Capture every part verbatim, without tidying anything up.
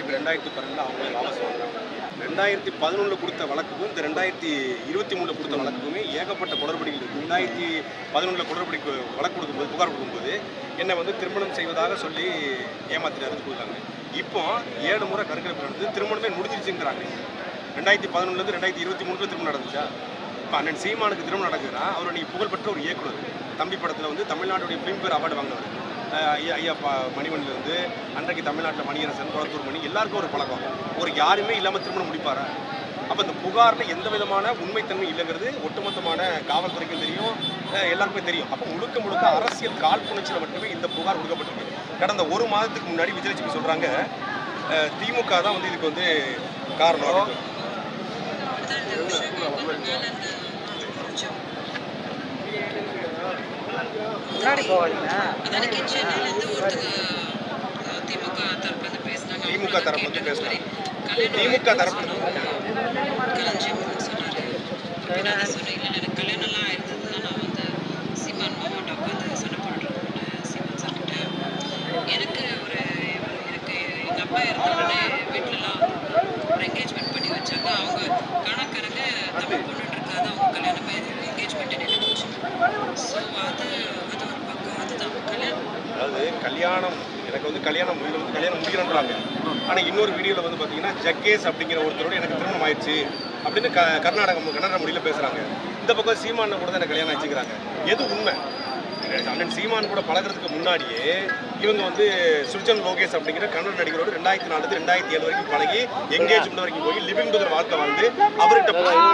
திருப்பி ரெண்டாயிரத்தி பன்னெண்டில் அவங்க வாபஸ் வாங்குறாங்க. ரெண்டாயிரத்தி பதினொன்றில் கொடுத்த வழக்குக்கும் இந்த ரெண்டாயிரத்தி இருபத்தி மூணில் கொடுத்த வழக்குக்குமே ஏகப்பட்ட குளறுபடிகள் இருக்குது. ரெண்டாயிரத்தி பதினொன்றில் குளறுபடி வழக்கு கொடுக்கும்போது புகார் கொடுக்கும்போது என்னை வந்து திருமணம் செய்வதாக சொல்லி ஏமாத்திட்டு கொடுத்தாங்க. இப்போ ஏழு முறை கருக்கலைப்பு நடந்து திருமணமே முடிஞ்சிருச்சுங்கிறாங்க. ரெண்டாயிரத்தி பதினொன்றுலேருந்து ரெண்டாயிரத்தி இருபத்தி மூணுல திருமணம் நடந்துச்சா? இப்போ அண்ணன் சீமானுக்கு திருமணம் நடக்குதுன்னா அவர் நீங்கள் புகழ்பெற்ற ஒரு இயக்குனர், தம்பி படத்தில் வந்து தமிழ்நாட்டுடைய ஃபிலிம்பேர் அவார்டு வாங்கினவர் ஐயா ஐயா பா மணிவண்ணிலேருந்து அன்றைக்கு தமிழ்நாட்டில் மணியரசன், குளத்தூர் மணி எல்லாருக்கும் ஒரு பழக்கம். ஒரு யாருமே இல்லாமல் திருமணம் முடிப்பாரா? அப்போ இந்த புகாரில் எந்த விதமான உண்மைத்தன்மை இல்லைங்கிறது ஒட்டுமொத்தமான காவல்துறைக்கும் தெரியும், எல்லாருக்குமே தெரியும். அப்போ முழுக்க முழுக்க அரசியல் காழ்ப்புணர்ச்சியில் மட்டுமே இந்த புகார் கொடுக்கப்பட்டிருக்கு. கடந்த ஒரு மாதத்துக்கு முன்னாடி விஜயலட்சுமி சொல்கிறாங்க திமுக தான் வந்து இதுக்கு வந்து காரணம். முன்னாடி போவாதீங்க. திமுக தரப்பு பேசுறாங்க. திமுக தரப்பு பேசுறாங்க. திமுக தரப்பு கல்யாணம்லாம் ஆயிருந்ததுன்னா நான் வந்து சீமான் மாமாட்ட உட்காந்து சண்டை போட்டுருக்கேன் சீமான் சார்கிட்ட. எனக்கு ஒரு எனக்கு எங்கள் அப்பா இருந்தவுடனே வீட்டிலலாம் ஒரு என்கேஜ்மெண்ட் பண்ணி வச்சாங்க. அவங்க கணக்காரங்க தமிழ் பொண்ணுட்டு இருக்காது, அவங்க கல்யாணமே என்கேஜ்மெண்ட்டை நின்று போச்சு. ஸோ அது அது ஒரு பக்கம் அதுதான் கல்யாணம். அதாவது கல்யாணம் எனக்கு வந்து கல்யாணம் இதில் வந்து கல்யாணம் முடிக்கிறன்றாங்க. ஆனால் இன்னொரு வீடியோவில் வந்து பார்த்தீங்கன்னா ஜக்கேஸ் அப்படிங்கிற ஒருத்தரோடு எனக்கு திருமணம் ஆயிடுச்சு அப்படின்னு க கர்நாடகம் கன்னட மொழியில் பேசுகிறாங்க. இந்த பக்கம் சீமானை கூட தான் எனக்கு கல்யாணம் ஆச்சுக்கிறாங்க. எது உண்மை? அண்ணன் சீமான் கூட பழகிறதுக்கு முன்னாடியே இவங்க வந்து சுர்ஜன் லோகேஷ் அப்படிங்கிற கன்னட நடிகரோடு ரெண்டாயிரத்தி நாலுலேருந்து ரெண்டாயிரத்தி ஏழு வரைக்கும் பழகி எங்கேஜ்மெண்ட் வரைக்கும் போய் லிவிங் டுகெதர் வாழ்க்கை வாழ்ந்து அவர்கிட்ட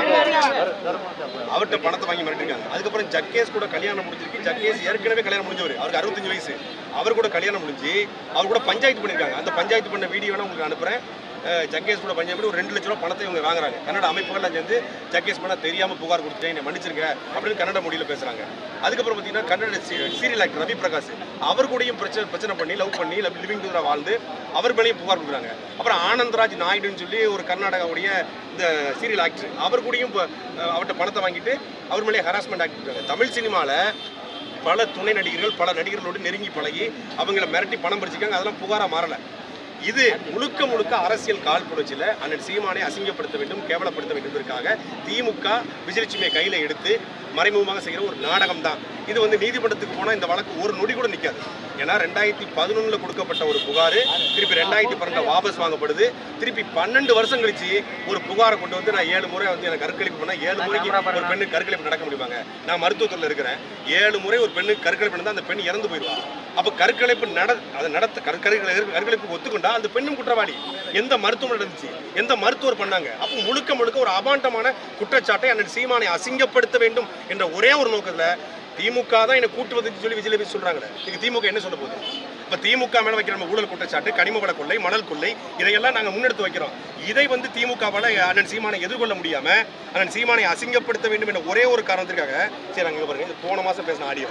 அவர்கிட்ட பணத்தை வாங்கி மிரட்டிருக்காங்க. அதுக்கப்புறம் ஜக்கேஸ் கூட கல்யாணம் முடிஞ்சிருக்கு. ஜக்கேஸ் ஏற்கனவே கல்யாணம் முடிஞ்சவர், அவருக்கு அறுபத்தஞ்சு வயசு. அவர் கூட கல்யாணம் முடிஞ்சு அவர் கூட பஞ்சாயத்து பண்ணியிருக்காங்க. அந்த பஞ்சாயத்து பண்ண வீடியோ வேணா உங்களுக்கு அனுப்புகிறேன். ஜக்கேஸ் கூட பஞ்சாயத்து ஒரு ரெண்டு லட்ச ரூபா பணத்தை இவங்க வாங்குறாங்க. கன்னட அமைப்புகள்லாம் சேர்ந்து ஜக்கேஸ் பண்ண தெரியாமல் புகார் கொடுத்துட்டேன், என்னை மன்னிச்சிருங்க அப்படின்னு கன்னட மொழியில் பேசுகிறாங்க. அதுக்கப்புறம் பார்த்தீங்கன்னா கன்னட சீரியல் ஆக்டர் ரவி பிரகாஷ் அவர் கூடயும் பிரச்சனை பிரச்சனை பண்ணி லவ் பண்ணி லிவிங் டுகெதரா வாழ்ந்து அவர் மேலேயும் புகார் கொடுக்குறாங்க. அப்புறம் ஆனந்த்ராஜ் நாயுடுன்னு சொல்லி ஒரு கர்நாடகாவுடைய இந்த சீரியல் ஆக்டர் அவர் கூடயும் அவர்கிட்ட பணத்தை வாங்கிட்டு அவர் மேலேயே ஹராஸ்மெண்ட் ஆக்ட் இருக்காங்க. தமிழ் சினிமாவில் பல துணை நடிகர்கள் பல நடிகர்களோடு நெருங்கி பழகி அவங்கள மிரட்டி பணம் பறிச்சிருக்காங்க. அதெல்லாம் புகாராக மாறலை. இது முழுக்க முழுக்க அரசியல் காழ்ப்புணர்ச்சியில் அண்ணன் சீமானை அசிங்கப்படுத்த வேண்டும், கேவலப்படுத்த வேண்டும் என்பதற்காக திமுக விஜயலட்சுமியை கையில் எடுத்து மறைமுகமாக செய்கிற ஒரு நாடகம் தான் இது. வந்து நீதிமன்றத்துக்கு போனால் இந்த வழக்கு ஒரு நொடி கூட நிற்காது. ஏன்னா ரெண்டாயிரத்தி பதினொன்றில் கொடுக்கப்பட்ட ஒரு புகார் திருப்பி ரெண்டாயிரத்தி பன்னெண்டில் வாபஸ் வாங்கப்படுது. திருப்பி பன்னெண்டு வருஷம் கழிச்சு ஒரு புகாரை கொண்டு வந்து நான் ஏழு முறை வந்து எனக்கு கருக்கலைப்பு பண்ணால் ஏழு முறைக்கு ஒரு பெண்ணுக்கு கருக்கலைப்பு நடக்க முடியுமாங்க? நான் மருத்துவத்தில் இருக்கிறேன். ஏழு முறை ஒரு பெண்ணுக்கு கருக்கலைப்பு நடந்தால் அந்த பெண் இறந்து போயிடுவாங்க. அப்போ கருக்கலைப்பு நட அதை நடத்த கருக்கலை கருக்கலைப்பு ஒத்துக்கொண்டா அந்த பெண்ணும் குற்றவாளி. எந்த மருத்துவம் நடந்துச்சு, எந்த மருத்துவர் பண்ணாங்க? அப்போ முழுக்க முழுக்க ஒரு அபாண்டமான குற்றச்சாட்டை அண்ணன் சீமானை அசிங்கப்படுத்த வேண்டும் என்ற ஒரே ஒரு நோக்கத்தில் திமுக தான் என்னை கூட்டு வந்து சொல்லி விஜயலட்சுமி சொல்றாங்களே. இதுக்கு திமுக என்ன சொல்ல போகுது? இப்போ திமுக மேலே வைக்கிற நம்ம ஊழல் குற்றச்சாட்டு, கனிம வள கொள்ளை, மணல் கொள்ளை, இதையெல்லாம் நாங்கள் முன்னெடுத்து வைக்கிறோம். இதை வந்து திமுகவால் அண்ணன் சீமானை எதிர்கொள்ள முடியாம அண்ணன் சீமானை அசிங்கப்படுத்த வேண்டும் என்ற ஒரே ஒரு காரணத்திற்காக சரி நாங்கள் பாருங்க இது போன மாதம் பேசின ஆடியோ.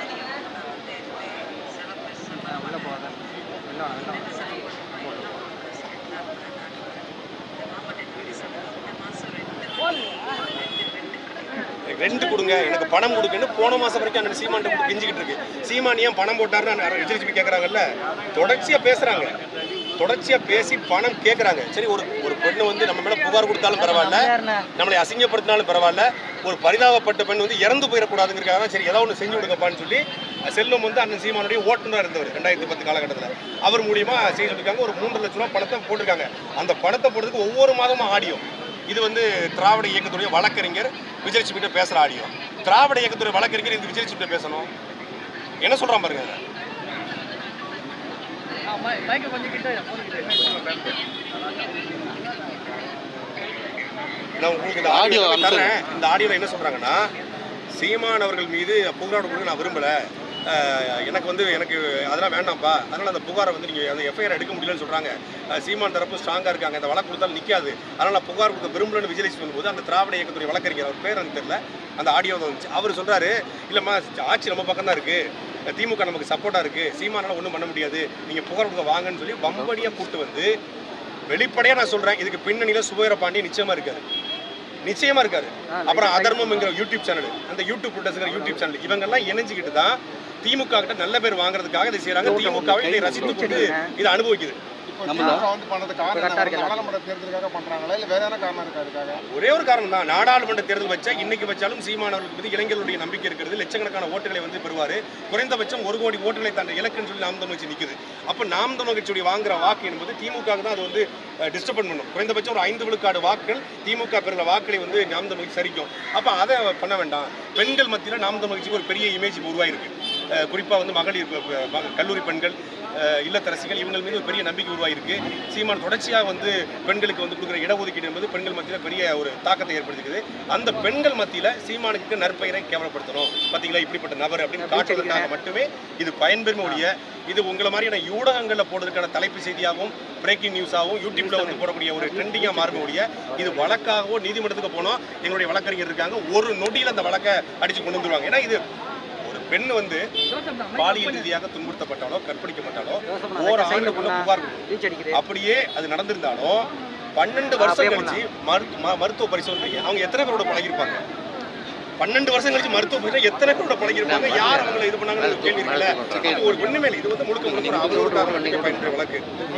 ரெண்டு கொடுங்க, எனக்கு பணம் கொடுக்குன்னு போன மாதம் வரைக்கும் அந்த சீமான் கெஞ்சிக்கிட்டு இருக்கு. சீமான் ஏன் பணம் போட்டாருன்னு விஜயலட்சுமி கேட்குறாங்கல்ல. தொடர்ச்சியாக பேசுகிறாங்க, தொடர்ச்சியாக பேசி பணம் கேட்குறாங்க. சரி, ஒரு ஒரு பெண்ணு வந்து நம்ம மேலே புகார் கொடுத்தாலும் பரவாயில்ல, நம்மளை அசிங்கப்படுத்தினாலும் பரவாயில்ல, ஒரு பரிதாபப்பட்ட பெண் வந்து இறந்து போயிடக்கூடாதுங்கிறக்காக சரி ஏதாவது ஒன்று செஞ்சு கொடுங்கப்பான்னு சொல்லி செல்வம் வந்து அண்ணன் சீமானுடைய ஓட்டுநராக இருந்தவர் ரெண்டாயிரத்தி பத்து காலகட்டத்தில் அவர் மூலியமாக செய்ய சொல்லியிருக்காங்க. ஒரு மூன்று லட்ச ரூபா பணத்தை போட்டிருக்காங்க. அந்த பணத்தை போடுறதுக்கு ஒவ்வொரு மாதமும் ஆடியோ. இது வந்து திராவிட இயக்கத்துடைய வழக்கறிஞர் விஜயலட்சுமி கிட்ட பேசுகிற ஆடியோ. திராவிட இயக்கத்துடைய வழக்கறிஞர் இந்த விஜயலட்சுமி கிட்ட பேசணும். என்ன சொல்கிறான் பாருங்க. நான் உங்களுக்கு இந்த ஆடியோ தரேன். இந்த ஆடியோவில் என்ன சொல்கிறாங்கன்னா, சீமான் அவர்கள் மீது புகார் கொடுக்க நான் விரும்பலை, எனக்கு வந்து எனக்கு அதெல்லாம் வேண்டாம்ப்பா, அதனால் அந்த புகாரை வந்து நீங்கள் அந்த எஃப்ஐஆர் எடுக்க முடியலன்னு சொல்கிறாங்க. சீமான் தரப்பு ஸ்ட்ராங்காக இருக்காங்க, அந்த வழக்கு கொடுத்தாலும் நிற்காது, அதனால் நான் புகார் கொடுக்க விரும்பலன்னு விஜயலட்சுமி சொல்லும்போது அந்த திராவிட இயக்கத்துடைய வழக்கறிஞர் அவர் பேர் எனக்கு தெரியல, அந்த ஆடியோ வந்துச்சு. அவர் சொல்கிறாரு, இல்லைம்மா ஆட்சி நம்ம பக்கம் தான் இருக்குது, திமுக நமக்கு சப்போர்ட்டாக இருக்குது, சீமானால் ஒன்றும் பண்ண முடியாது, நீங்கள் புகார் கொடுக்க வாங்கன்னு சொல்லி வம்படியாக கூப்பிட்டு வந்து வெளிப்படையாக நான் சொல்கிறேன், இதுக்கு பின்னணியில் சுபவீர பாண்டியன் நிச்சயமாக இருக்காரு, நிச்சயமாக இருக்காரு. அப்புறம் அதர்மம்ங்கிற யூடியூப் சேனல், அந்த யூடியூப் புட்டஸ்ங்கிற யூடியூப் சேனல், இவங்கெல்லாம் இணைஞ்சிக்கிட்டு தான் திமுக கிட்ட நல்ல பேர் வாங்குறதுக்காக இதை செய்யறாங்க. திமுகவை இதை ரசித்து கொண்டு இதை அனுபவிக்குது. ஒரே ஒரு காரணம் தான், நாடாளுமன்ற தேர்தல் வச்சா இன்னைக்கு வச்சாலும் சீமானவர்களுக்கு மீது இளைஞர்களுடைய நம்பிக்கை இருக்கிறது. லட்சக்கணக்கான ஓட்டுகளை வந்து பெறுவாரு. குறைந்தபட்சம் ஒரு கோடி ஓட்டுகளை தந்த இலக்குன்னு சொல்லி நாம் தமிழ் கட்சி நிற்குது. அப்ப நாம் தமிழ் கட்சியுடைய வாங்குற வாக்கு என்பது திமுக தான் அது வந்து டிஸ்டர்ப் பண்ணும். குறைந்தபட்சம் ஒரு ஐந்து விழுக்காடு வாக்குகள் திமுக பெறுகிற வாக்களை வந்து நாம் தமிழ் சரிக்கும். அப்ப அதை பண்ண வேண்டாம். பெண்கள் மத்தியில் நாம் தமிழ் கட்சிக்கு ஒரு பெரிய இமேஜ் உருவாயிருக்கு. குறிப்பா வந்து மகளிர் கல்லூரி பெண்கள் இல்லத்தரசிகள் இவங்க மீது ஒரு பெரிய நம்பிக்கை உருவாயிருக்கு. சீமான் தொடர்ச்சியாக வந்து பெண்களுக்கு வந்து கொடுக்குற இடஒதுக்கீடு என்பது பெண்கள் மத்தியில் பெரிய ஒரு தாக்கத்தை ஏற்படுத்திக்குது. அந்த பெண்கள் மத்தியில் சீமானுக்கு நற்பெயரை கேவலப்படுத்தணும், பார்த்தீங்களா இப்படிப்பட்ட நபர் அப்படின்னு காட்டுவதற்காக மட்டுமே இது பயன்பெறும் ஒழிய இது உங்களை மாதிரியான ஊடகங்களில் போடுறதுக்கான தலைப்பு செய்தியாகவும் பிரேக்கிங் நியூஸாகவும் யூடியூப்ல வந்து போடக்கூடிய ஒரு ட்ரெண்டிங்காக மாறும் ஒழிய இது வழக்காகவோ நீதிமன்றத்துக்கு போனோம் எங்களுடைய வழக்கறிஞர் இருக்காங்க ஒரு நொடியில் அந்த வழக்கை அடிச்சு கொண்டு வந்துருவாங்க. ஏன்னா இது பெண் வந்து பாலியல் ரீதியாக துன்புறுத்தப்பட்டாலோ கற்பழிக்கப்பட்டாலோ ஒரு ஆண்டுக்குள்ள புகார் கொடுக்கணும். அப்படியே அது நடந்திருந்தாலும் பன்னெண்டு வருஷம் கழிச்சு மருத்துவ பரிசோதனை அவங்க எத்தனை பேரோட பழகிருப்பாங்க? பன்னெண்டு வருஷம் கழிச்சு மருத்துவ பரிசோதனை எத்தனை பேரோட பழகிருப்பாங்க? யார் அவங்களை இது பண்ணாங்கன்னு கேள்வி இருக்குல்ல. ஒரு பெண்ணு மேல இது வந்து முழுக்க முழுக்க அவரோட பயன்படுற வழக்கு.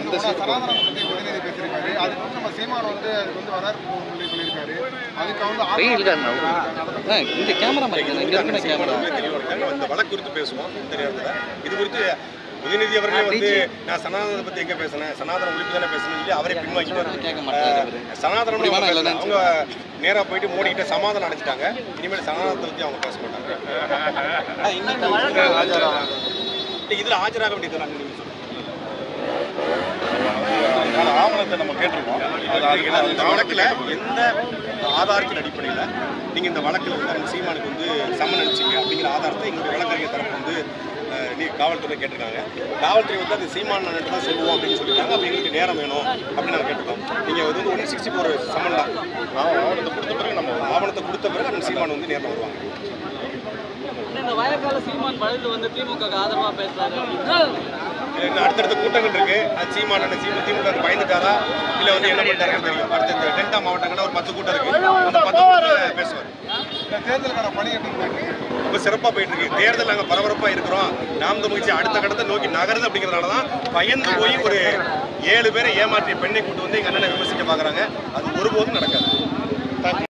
இந்த வழக்கு குறித்து பேசுவோம் இந்த நேரத்தில். இது குறித்து உதயநிதி அவர்களே வந்து நான் சனாதனத்தை பத்தி எங்க பேசினேன், சனாதன ஒழிப்பு தானே பேசணும்னு சொல்லி அவரே பின்வாங்கிட்டாரு. சனாதனம் அவங்க நேரா போயிட்டு மோடி கிட்ட சமாதானம் அடைச்சிட்டாங்க. இனிமேல் சனாதனத்தை பத்தி அவங்க பேச மாட்டாங்க. இதுல ஆஜராக வேண்டியது நீங்க ஆவணத்தை நம்ம கேட்டிருக்கோம். இந்த வழக்குல எந்த ஆதாரத்தின் அடிப்படையில் நீங்க இந்த வழக்கில் வந்து சீமானுக்கு வந்து சம்மன் அடிச்சிங்க அப்படிங்கிற ஆதாரத்தை எங்களுடைய வழக்கறிஞர் தரப்பு வந்து நீ காவல்துறை கேட்டிருக்காங்க. காவல்துறை வந்து அது சீமான் தான் சொல்லுவோம் அப்படின்னு சொல்லியிருக்காங்க. அப்படி எங்களுக்கு நேரம் வேணும் அப்படின்னு நாங்கள் கேட்டிருக்கோம். நீங்கள் வந்து ஒன் சிக்ஸ்டி ஃபோர் சம்மன் தான் ஆவணத்தை கொடுத்த பிறகு நம்ம ஆவணத்தை கொடுத்த பிறகு அந்த சீமான் வந்து நேரில் வருவாங்க. இந்த வயக்கால சீமான் வயது வந்து திமுக ஆதரவாக பேசுறாரு. அடுத்தடுத்த கூட்டங்கள் இருக்கு. அது சீமான சீமா திமுக பயந்துட்டாரா இல்லை வந்து என்ன பண்ணிட்டாருன்னு தெரியும். அடுத்த டெல்டா மாவட்டங்களில் ஒரு பத்து கூட்டம் இருக்கு. அந்த பத்து கூட்டத்தில் பேசுவார். தேர்தலுக்கான பணி ரொம்ப சிறப்பாக போயிட்டு இருக்கு. தேர்தல் நாங்கள் பரபரப்பாக இருக்கிறோம். நாம் தமிழ் கட்சி அடுத்த கட்டத்தை நோக்கி நகருது அப்படிங்கிறதுனால தான் பயந்து போய் ஒரு ஏழு பேரை ஏமாற்றிய பெண்ணை கூட்டு வந்து எங்கள் அண்ணனை விமர்சிக்க பார்க்குறாங்க. அது ஒருபோதும் நடக்காது.